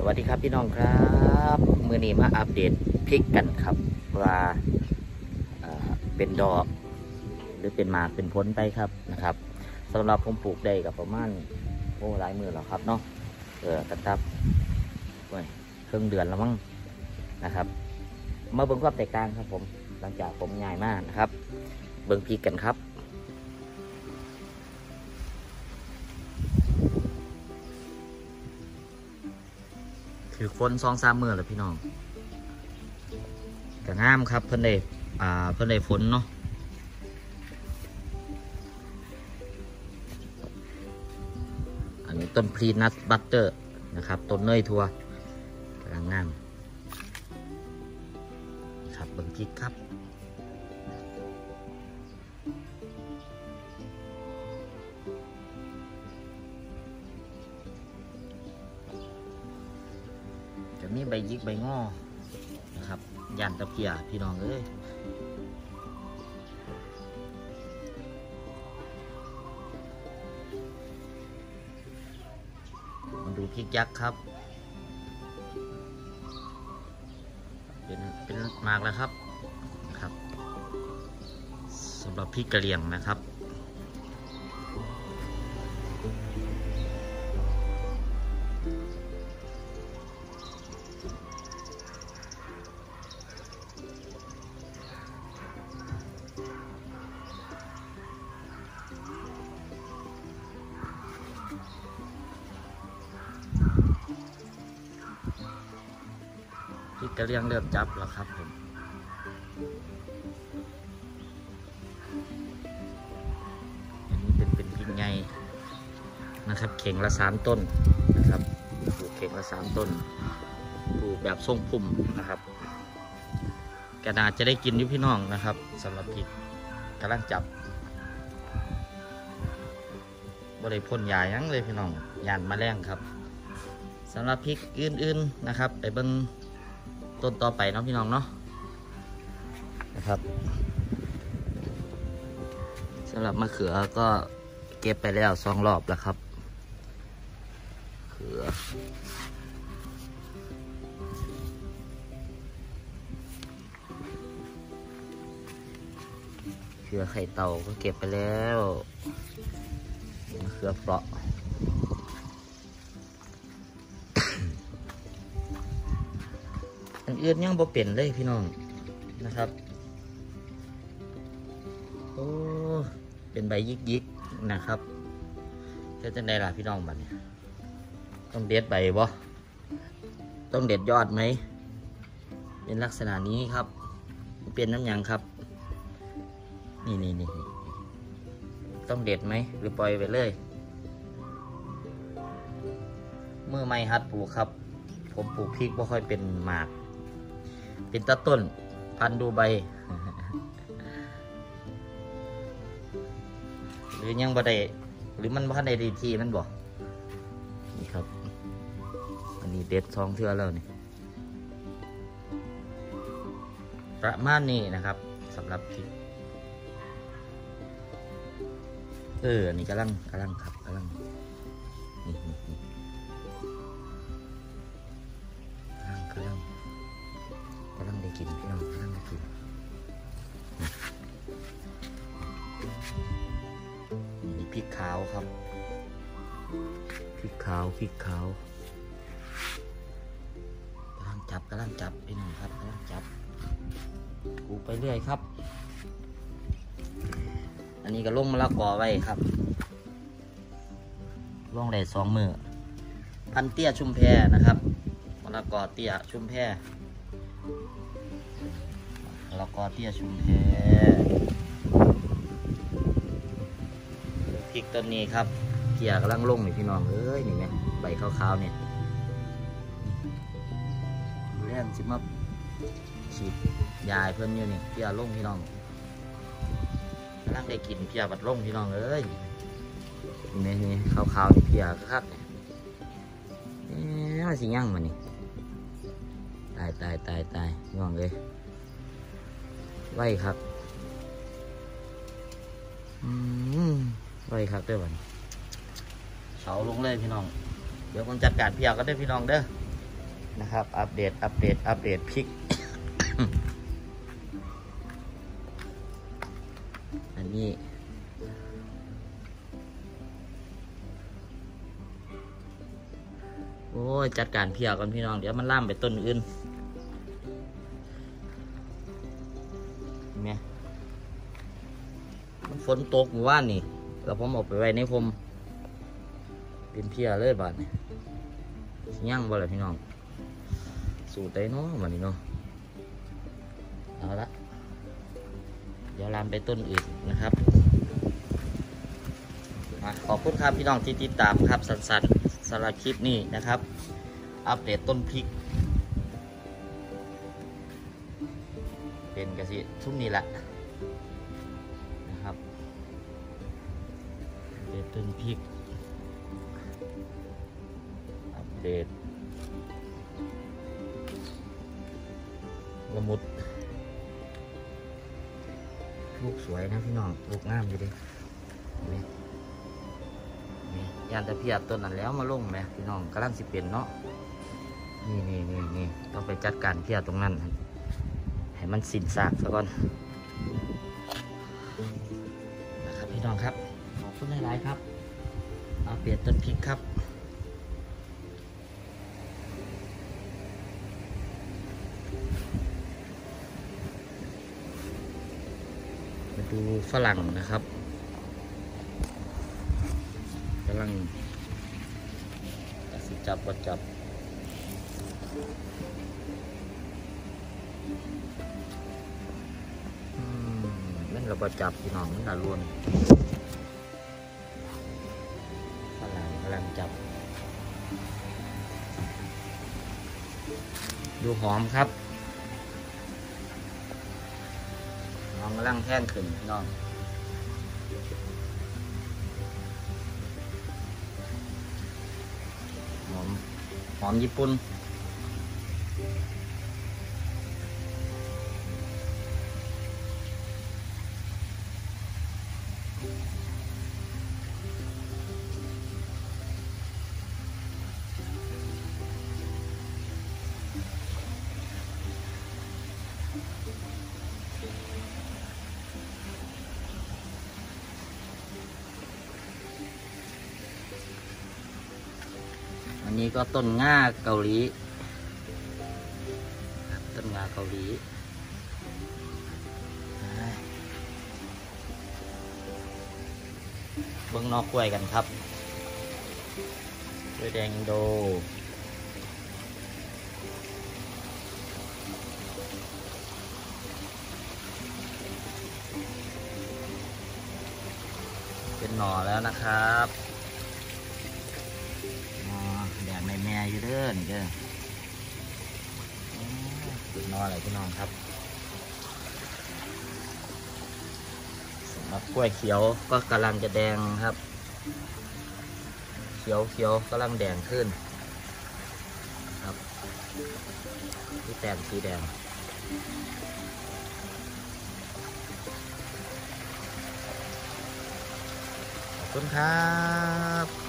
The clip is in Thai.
วัสดีครับพี่น้องครับมือนี้มาอัปเดตพริกกันครับว่าเป็นดอกหรือเป็นหมากเป็นผลไปครับนะครับสำหรับผมปลูกได้กับประมาณหลายมือแล้วครับเนาะกันตับครึ่งเดือนแล้วมั้งนะครับมาเบิ่งความแตกต่างครับผมหลังจากผมย้ายมานะครับเบิ่งพริกกันครับถือฝน2-3 มื้อแล้วพี่น้องก็งามครับเพิ่นได้ฝนเนาะอันนี้ต้นพรีนัทบัตเตอร์นะครับต้นเนยถั่วกำลังงามครับเบิ่งพริกครับจะมีใบยิกใบงอนะครับยันตะเพียพี่น้องเอ้ยมาดูพริกยักษ์ครับเป็นมากแล้วครับสำหรับพริกกะเหรี่ยงนะครับพริกกะเหรี่ยงเริ่มจับแล้วครับผมอันนี้เป็นพริกไงนะครับเข่งละ3 ต้นนะครับปลูกเข่งละ3 ต้นปลูกแบบทรงพุ่มนะครับกระดาษจะได้กินอยู่พี่น้องนะครับสำหรับพริกกำลังจับบริพ่นยายังเลยพี่น้องยานแมลงครับสำหรับพริกอื่นๆนะครับไปเบิ่งต้นต่อไปเนาะพี่น้องเนาะนะครับสำหรับมะเขือก็เก็บไปแล้ว2 รอบแล้วครับเขือไข่เต่าก็เก็บไปแล้วมะเขือเปราะอันอื่นยังบ่เป็นเลยพี่น้องนะครับโอ้เป็นใบยิกๆนะครับจะได้ล่ะพี่น้องบัดนี้ต้องเด็ดใบบ่ต้องเด็ดยอดไหมเป็นลักษณะนี้ครับเป็นน้ำยังครับนี่ต้องเด็ดไหมหรือปล่อยไปเลยเมื่อไม่ฮัดปลูกครับผมปลูกพริกไม่ค่อยเป็นหมากเป็นต้นพันธุ์ดูใบหรือยังบ่ได้หรือมันพันธุ์ในดีทีมันบอกนี่ครับอันนี้เด็ด2 เทื่อแล้วนี่ประมาณนี้นะครับสำหรับพริกอันนี้กำลังครับกำลังนี่กำลังได้กินพี่น้องกำลังได้กินนี่พริกขาวครับพริกขาวกำลังจับพี่น้องครับกำลังจับปลูกไปเรื่อยครับอันนี้ก็ลงมะละกอไว้ครับลงได้2 มื้อพันเตี้ยชุมแพนะครับมะละกอเตี้ยชุมแพมะละกอเตี้ยชุมแพพริกต้นนี้ครับเตี้ยกำลังลงนี่พี่น้องเอ้ยนี่ไงใบขาวๆเนี่ยเล่นสิมาฉีดยาเพิ่นอยู่นี่เตี้ยลงพี่น้องกำลังได้กินเพียบัดลงพี่น้องเอ้ยนี่ขาวๆนี่เพียครับเนี่ยมาสิย่างมันนี่ตายน้องเลยไว้ครับไว้ครับด้วยวันเสาลงเลยพี่น้องเดี๋ยวผมจัดการเพียก็ได้พี่น้องเด้อนะครับอัปเดตพริก อันนี้โอ้ยจัดการเพียก่อนพี่น้องเดี๋ยวมันล่ามไปต้นอื่นเนี่ยมันฝนตกเมื่อวานนี่แล้วผมเอาไปไว้ในผมเป็นเพียเลยบาดนี่ย่างบ่เลยพี่น้องสูตรได้เนาะวันนี้เนาะเอาละเดี๋ยวลามไปต้นอื่นนะครับขอบคุณครับพี่น้องที่ติดตามครับสั้นๆสำหรับคลิปนี้นะครับอัปเดตต้นพริกเป็นกระสิทุ่มนี้แหละนะครับอัปเดตต้นพริกอัปเดตละมุดลูกสวยนะพี่น้องลูกงามอยู่ดินี่ยานตะเพียบต้นนั้นแล้วมาลงไหมพี่น้องกำลังสิเป็นเนาะนี่ต้องไปจัดการเพียตรงนั้นให้มันสิ้นซากซะก่อนนะครับพี่น้องครับขอบคุณหลายๆครับเอาเปลี่ยนต้นพริกครับมาดูฝรั่งนะครับกำลังจับนั่นเราประจับพี่น้องนั่นเราล้วนฝรั่งกำลังจับดูหอมครับน้องกำลังแท่นขึ้นพี่น้องหอมญี่ปุ่นอันนี้ก็ต้นง่าเกาหลีต้นง่าเกาหลีเบิ้งนอกกล้วยกันครับกล้วยแดงอินโดเป็นหน่อแล้วนะครับแดงแม่อยู่เด้อนี่เด้อเป็นหน่ออะไรพี่น้องครับสำหรับกล้วยเขียวก็กำลังจะแดงครับเขียวกำลังแดงขึ้นครับที่แตกสีแดงขอบคุณครับ